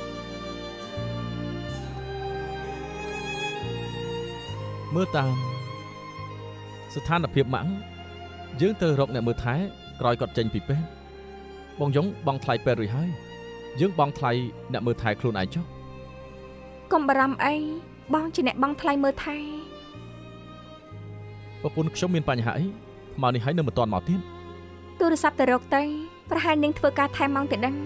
មើលតាមស្ថានភាពម៉ាក់យើងទៅរកអ្នកមើលថែក្រោយគាត់ចេញពីពេទ្យបងយងបងថ្លៃពេទ្យរួចហើយយើងបងថ្លៃអ្នកមើលថែខ្លួនឯងចុះកុំបារម្ភអីបងជាអ្នកបងថ្លៃមើលថែប្រពន្ធខ្ញុំមានបញ្ហាអីមកនេះហើយនៅមិនទាន់មកទៀតទូរស័ព្ទទៅរកទៅប្រហែលនឹងធ្វើការថែម៉ោងទៅដឹង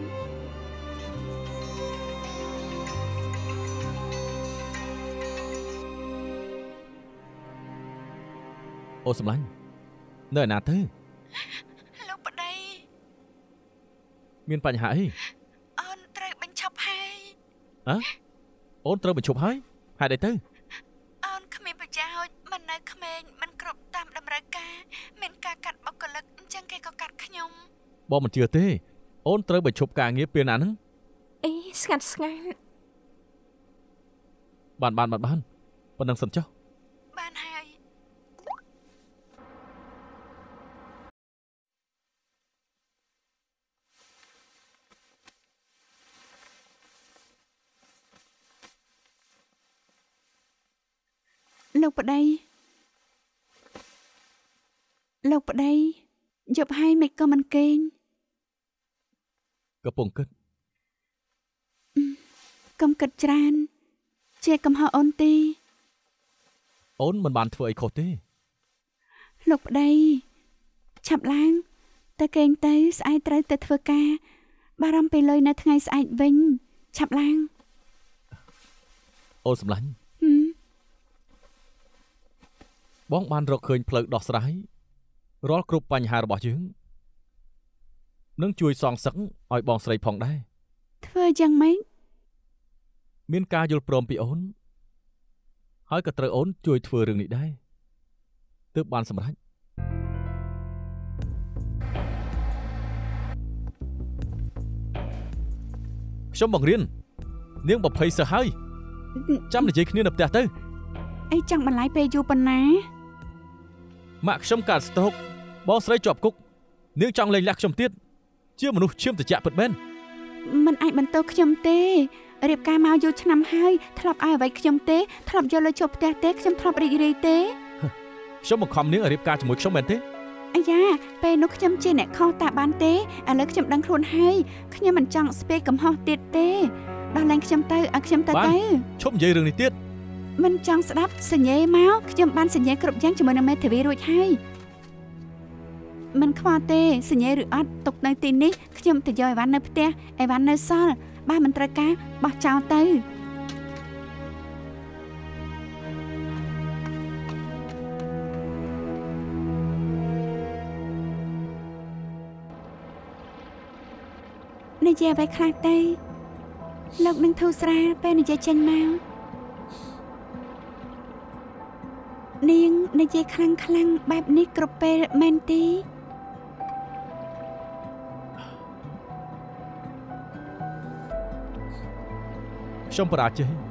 អូសម្លាញ់នៅឯណាទៅលោកប្តីមានបញ្ហាអីអូនត្រូវបញ្ឈប់ហើយអើអូនត្រូវបញ្ឈប់ហើយហេតុអីទៅអូនគ្មានប្រយោជន៍មិននៅក្មេងមិនគ្រប់តាមតម្រូវការមានការកាត់បុគ្គលិកអញ្ចឹងគេក៏កាត់ខ្ញុំបងមិនជឿទេអូនត្រូវបញ្ឈប់ការងារពេលណាហ្នឹងអេស្ងាត់ស្ងាត់បានបានបានបានប៉ុណ្ណឹងសិនចុះបានហើយលោកប្តីលោកប្តីយប់ហើយមិនក៏មិនគេងកំពុងគិតកុំគិតច្រើនជាកំហុសអូនទេអូនមិនបានធ្វើអីខុសទេលោកប្តីឆាប់ឡើងទៅគេងទៅស្អែកត្រូវទៅធ្វើការបារម្ភពេលលុយនៅថ្ងៃស្អែកវិញឆាប់ឡើងអូនសម្លាញ់បងបានរកឃើញផ្លូវដោះស្រាយរាល់គ្រប់បញ្ហារបស់យើងនឹងជួយសងសឹកឲ្យបងស្រីផងដែរធ្វើយ៉ាងម៉េចមានការយល់ព្រមពីអូនហើយក៏ត្រូវអូនជួយធ្វើរឿងនេះដែរទើបបានសម្រេចខ្ញុំបង្រៀននាងប្រភ័យសោះហើយចាំនិយាយគ្នានៅផ្ទះទៅអីចង់បន្លាយពេលយូរប៉ុណ្ណាម៉ាក់ខ្ញុំកើតស្ត្រោកបងស្រីជាប់គុកនាងចង់លែងលះខ្ញុំទៀតជាមនុស្សឈាមត្រជាក់ពិតមែនមិនអាចបន្តខ្ញុំទេរៀបការមកយូរឆ្នាំហើយធ្លាប់ឲ្យអ្វីខ្ញុំទេធ្លាប់យកលុយចូលផ្ទះទេខ្ញុំធ្លាប់រីករាយទេខ្ញុំបង្ខំនាងឲ្យរៀបការជាមួយខ្ញុំមែនទេអាយ៉ាពេលនោះខ្ញុំជាអ្នកខុសតាបានទេឥឡូវខ្ញុំដឹងខ្លួនហើយខ្ញុំមិនចង់ស្ពាយកំហុសទៀតទេដោះលែងខ្ញុំទៅឲ្យខ្ញុំទៅទៅឈប់និយាយរឿងនេះទៀតមិនចង់ស្ដាប់សញ្ញេមកខ្ញុំបានសញ្ញេគ្រប់យ៉ាងជាមួយនឹងមេធាវីរួចហើយមិនខ្វល់ទេសញ្ញេឬអត់ទុកនៅទីនេះខ្ញុំទៅយកអីវ៉ាន់នៅផ្ទះអីវ៉ាន់នៅសល់បើមិនត្រូវការបោះចោលទៅនិយាយអ្វីខ្លះទៅលោកនឹងធូរស្រាលពេលនិយាយចេញមកនាងនិយាយខ្លាំងខ្លាំងបែបនេះគ្រប់ពេលមែនទេខ្ញុំបរាជ័យ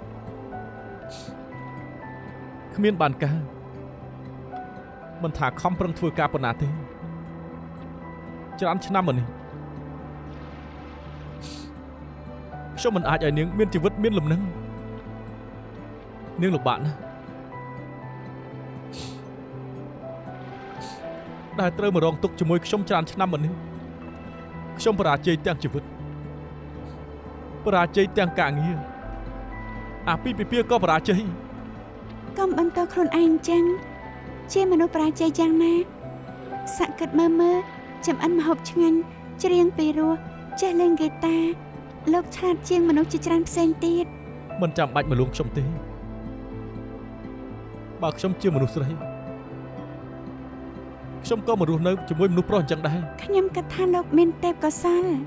គ្មានបានការមិនថាខំប្រឹងធ្វើការប៉ុណ្ណាទេច្រើនឆ្នាំមកនេះខ្ញុំមិនអាចឲ្យនាងមានជីវិតមានលំនឹងនាងលំបាកណាស់ដែលត្រូវមករងទុក្ខជាមួយខ្ញុំច្រើនឆ្នាំមកនេះខ្ញុំបរាជ័យទាំងជីវិតបរាជ័យទាំងការងារអាពីពីពីក៏បរាជ័យកុំបន្តខ្លួនឯងអញ្ចឹងជាមនុស្សបរាជ័យយ៉ាងណាសាក់គិតមើលមើលចំអិនម្ហូបឆ្ងាញ់ច្រៀងពីរោះចេះលេងហ្គីតាលោកឆ្លាតជាងមនុស្សជាច្រើនផ្សេងទៀតមិនចាំបាច់មកលួងខ្ញុំទេបើខ្ញុំជាមនុស្សស្រីខ្ញុំក៏មករស់នៅជាមួយមនុស្សប្រុសអញ្ចឹងដែរខ្ញុំគិតថាលោកមានទេពកោសល្យ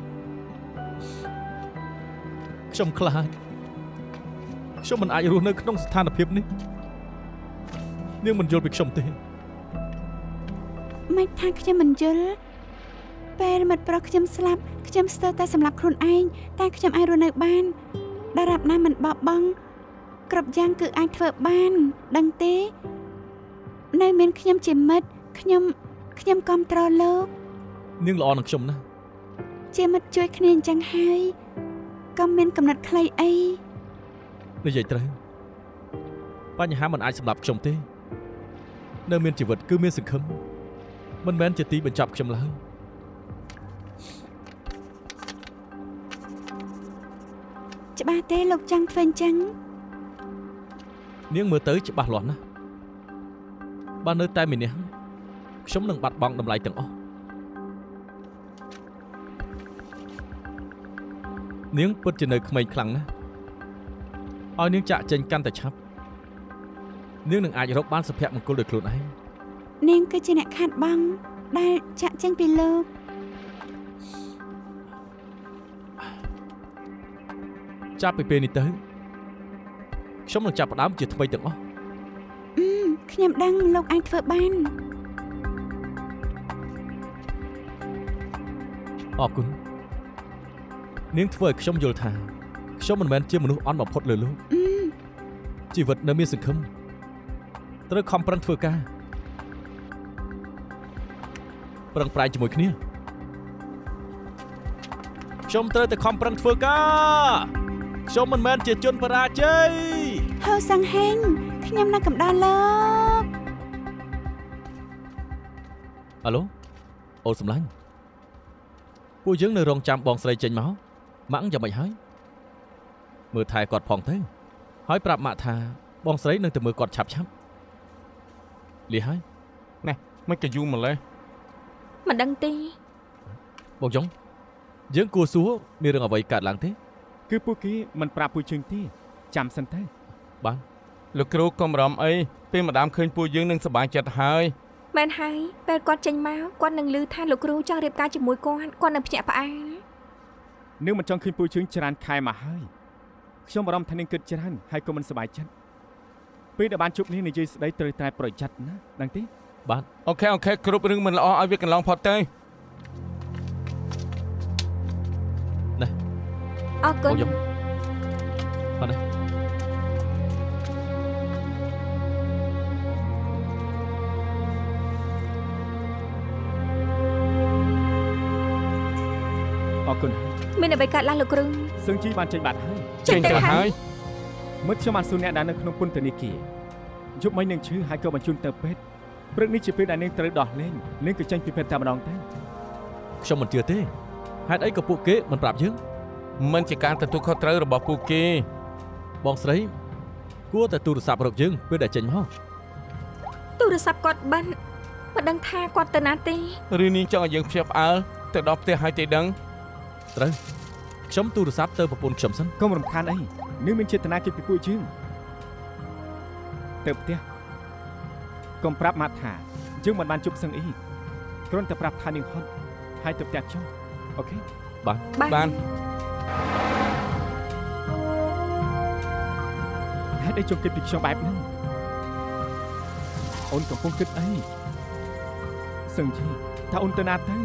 ខ្ញុំខ្លាចខ្ញុំមិនអាចរស់នៅក្នុងស្ថានភាពនេះនាងមិនយល់ពីខ្ញុំទេមិនថាខ្ញុំមិនយល់ពេលមិត្តប្រុសខ្ញុំស្លាប់ខ្ញុំស្ទើរតែសម្លាប់ខ្លួនឯងតែខ្ញុំអាចរស់នៅបានដរាបណាមិនបោះបង់គ្រប់យ៉ាងគឺអាចធ្វើបានដឹងទេនៅមានខ្ញុំជាមិត្តខ្ញុំខ្ញុំគាំទ្រលោកនាងល្អនឹងខ្ញុំណាស់ជាមិត្តជួយគ្នាអញ្ចឹងហើយក៏មានកំណត់ខ្លីអីនិយាយត្រូវបញ្ហាមិនអាចសម្លាប់ខ្ញុំទេនៅមានជីវិតគឺមានសង្ឃឹមមិនមែនជាទីបញ្ចប់ខ្ញុំឡើយច្បាស់ទេលោកចង់ធ្វើអញ្ចឹងនាងមើលទៅច្បាស់លាស់ណាស់បើនៅតែម្នាក់ខ្ញុំនឹងបាត់បង់តម្លៃទាំងអស់នាងពិតជានៅក្មេងខ្លាំងណាស់ឲ្យនាងចាក់ចេញកាន់តែឆាប់នាងនឹងអាចរកបានសុភមង្គលដោយខ្លួនឯងនាងគឺជាអ្នកខាតបង់ដែលចាក់ចេញពីលោកចាប់ពីពេលនេះទៅខ្ញុំនឹងចាប់ផ្ដើមជាថ្មីទាំងអស់អឺខ្ញុំដឹងលោកអាចធ្វើបានអរគុណនាងធ្វើឲ្យខ្ញុំយល់ថាខ្ញុំមិនមែនជាមនុស្សអន់បំផុតលើលោកជីវិតនៅមានសង្ឃឹមត្រូវខំប្រឹងធ្វើការប្រឹងប្រែងជាមួយគ្នាខ្ញុំត្រូវតែខំប្រឹងធ្វើការខ្ញុំមិនមែនជាជនបរាជ័យហៅសង្ហេងខ្ញុំនៅកំដរលោកអាឡូអូនសំឡាញ់ពួកយើងនៅរងចាំបងស្រីចេញមកម៉ាក់យ៉ាងម៉េចហើយមើលថែគាត់ផងទៅហើយប្រាប់ម៉ាក់ថាបងស្រីនឹងទៅមើលគាត់ឆាប់ឆាប់លីហើយណែមិនក៏យូរម្លេះមិនដឹងទេបងយ៉ុងយើងគួរសួរមានរឿងអ្វីកើតឡើងទេគឺពួកគេមិនប្រាប់ពួកយើងទេចាំសិនទៅបានលោកគ្រូកុំបារម្ភអីពេលម្ដាមឃើញពួកយើងនឹងសប្បាយចិត្តហើយមែនហើយពេលគាត់ចេញមកគាត់នឹងឮថាលោកគ្រូចង់រៀបការជាមួយគាត់គាត់នឹងភ្ញាក់ផ្អើលនាងមិនចង់ឃើញពួកយើងច្រើនខែមកហើយខ្ញុំបារម្ភថានាងគិតច្រើនហើយក៏មិនសប្បាយចិត្តពេលដែលបានជួបនាងនិយាយស្ដីត្រូវតែប្រយ័ត្នណាដឹងទេបាទអូខេអូខេគ្រប់រឿងមិនល្អឲ្យវាកន្លងផុតទៅណែអរគុណបងយ៉ុងអរនេះអរគុណមានអ្វីកើតឡើងលោកគ្រូសឹងជីបានចេញបាត់ហើយចេញទៅហើយមិត្តខ្ញុំបានសួរអ្នកដែលនៅក្នុងពន្ធនាគារយប់មិញនឹងឈឺហើយក៏បញ្ជូនទៅពេទ្យព្រឹកនេះជាពេលដែលនាងត្រូវដោះលែងនាងក៏ចេញពីពេទ្យតែម្ដងទៅខ្ញុំមិនជឿទេហេតុអីក៏ពួកគេមិនប្រាប់យើងមិនជាការទទួលខុសត្រូវរបស់ពួកគេបងស្រីគួរតែទូរស័ព្ទរកយើងពេលដែលចេញមកទូរស័ព្ទគាត់បិណ្ឌមិនដឹងថាគាត់ទៅណាទេឬនាងចង់ឲ្យយើងភ្ញាក់ផ្អើលទៅដល់ផ្ទះហើយទេដឹងត្រូវខ្ញុំទូរស័ព្ទទៅប្រពន្ធខ្ញុំសិនកុំរំខានអីនាងមានចេតនាគិតពីពួកយើងទៅផ្ទះកុំប្រាប់ម៉ាក់ថាយើងមិនបានជប់សឹងអីគ្រាន់តែប្រាប់ថានាងហត់ហើយទៅផ្ទះខ្ញុំអូខេបានបានហេតុអីជុំគិតពីខ្ញុំបែបហ្នឹងអូនកំពុងគិតអីសឹងជីថាអូនទៅណាទៅ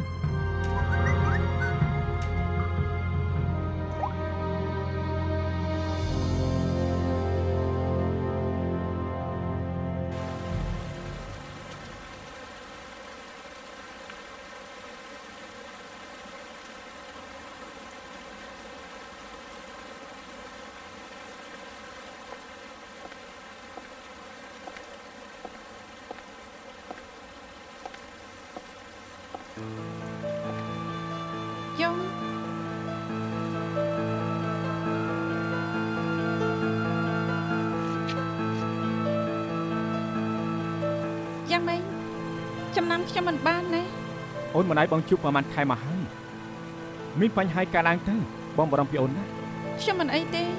យ៉ុងយ៉ាងម៉េចចំណាំខ្ញុំមិនបានទេអូនមិនឲ្យបងជួបប្រហែលខែមកហើយមានបញ្ហាកើតឡើងទៅបងបារម្ភពីអូនណាខ្ញុំមិនអីទេ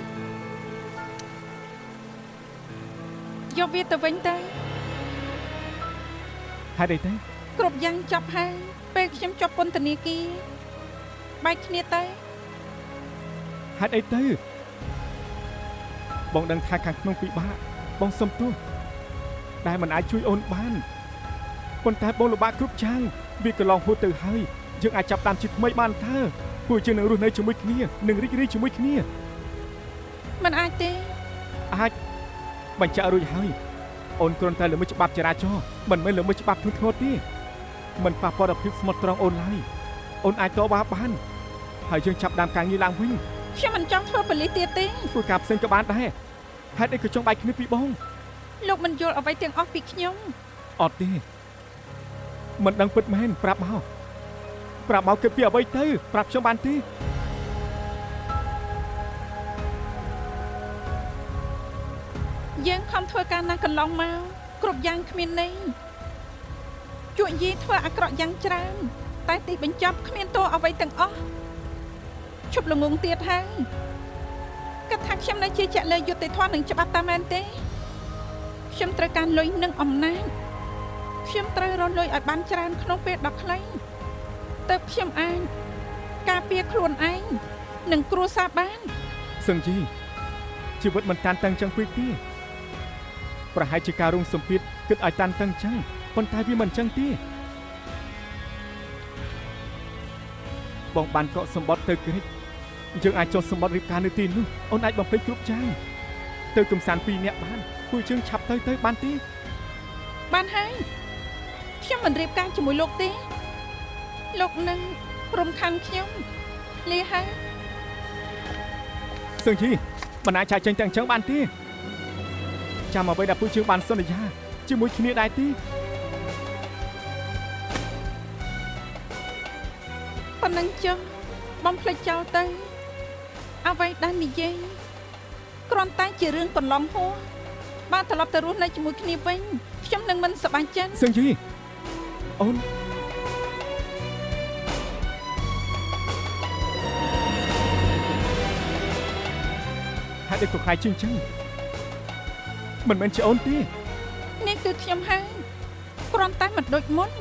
យកវាទៅវិញទៅហេតុអីទៅគ្រប់យ៉ាងចប់ហើយពេលខ្ញុំជាប់ពន្ធនាគារបែកគ្នាទៅហេតុអីទៅបងដឹងថាខាងក្នុងពិបាកបងសុំទោសដែលមិនអាចជួយអូនបានប៉ុន្តែបងលំបាកគ្រប់យ៉ាងវាកន្លងហួសទៅហើយយើងអាចចាប់តាមជីវិតថ្មីបានតើពួកយើងនឹងរស់នៅជាមួយគ្នានឹងរីករាយជាមួយគ្នាមិនអាចទេអាចបញ្ជាក់រួចហើយអូនគ្រាន់តែល្មើសច្បាប់ចរាចរណ៍មិនមែនល្មើសច្បាប់ធ្ងន់ធ្ងរទេមិនប៉ះពាល់ដល់ភាពស្មោះត្រង់អូនឡើយអូនអាចតបបានហើយយើងចាប់ដើមការងារឡើងវិញខ្ញុំមិនចង់ធ្វើប៉ូលីសទៀតទេធ្វើការផ្សេងក៏បានដែរហេតុអីក៏ចង់បែកគ្នាពីបងលោកមិនយល់អ្វីទាំងអស់ពីខ្ញុំអត់ទេមិនដឹងពិតមែនប្រាប់មកប្រាប់មកគិតពីអ្វីទៅប្រាប់ខ្ញុំបានទេយើងខំធ្វើការណាកន្លងមកគ្រប់យ៉ាងគ្មានន័យជួនយាយធ្វើអាក្រក់យ៉ាងច្រើនតែទីបញ្ចប់គ្មានទោសអ្វីទាំងអស់ឈប់ល្ងងទៀតហើយគិតថាខ្ញុំនៅជាជាក់លើយុត្តិធម៌និងច្បាប់តាមមែនទេខ្ញុំត្រូវការលុយនិងអំណាចខ្ញុំត្រូវរកលុយឲ្យបានច្រើនក្នុងពេលដ៏ខ្លីទើបខ្ញុំអាចការពារខ្លួនឯងនិងគ្រួសារបានសឹងជីជីវិតមិនតានតឹងចឹងពេកទេប្រហែលជាការរងសម្ពាធគិតឲ្យតានតឹងចឹងប៉ុន្តែវាមិនចឹងទេបងបានកក់សម្បត្តិទៅក្រិចយើងអាចចុះសម្បត្តិរៀបការនៅទីនោះអូនអាចបំពេញគ្រប់យ៉ាងទៅកំសាន្តពីរនាក់បានពួកយើងឆាប់ទៅទៅបានទេបានហើយខ្ញុំមិនរៀបការជាមួយលោកទេលោកនឹងរំខានខ្ញុំលីហើយសឹងជីមិនអាចចាយចេញទាំងចឹងបានទេចាំអ្វីដែលពួកយើងបានសន្យាជាមួយគ្នាដែរទេប៉ុណ្ណឹងចុះបំភ្លេចចោលទៅអ្វីដែលនិយាយគ្រាន់តែជារឿងកន្លងហួសបានត្រឡប់ទៅរស់នៅជាមួយគ្នាវិញខ្ញុំនឹងមិនសប្បាយចិត្តសឹងជីអូនហេតុអីក៏ខ្លាចជាងចឹងមិនមែនជាអូនទេនេះគឺខ្ញុំហើយគ្រាន់តែមិនដូចមុន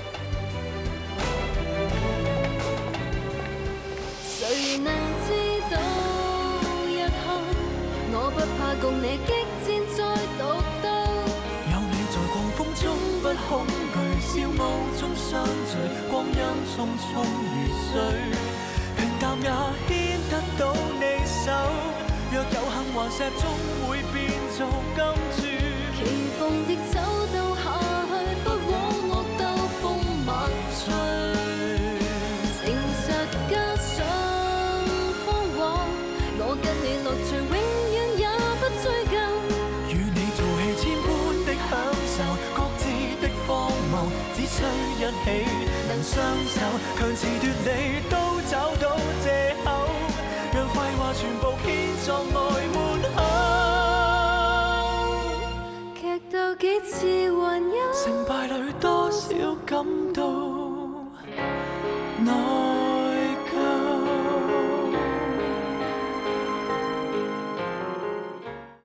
谁能知道日後我不怕共你激戰再獨鬥有你在狂風中不恐懼笑傲中相聚光陰匆匆如水平淡也牽得到你手若有幸環石終會變做金珠棋逢的走鬥下去不枉惡鬥風萬歲誠實加上謊話我跟你樂趣永遠也不追究與你做戲千般的享受各自的荒謬只需一起能相守強詞奪理都找到藉口讓廢話全部編作愛滿口劇鬥幾次還有成敗裏多少感到內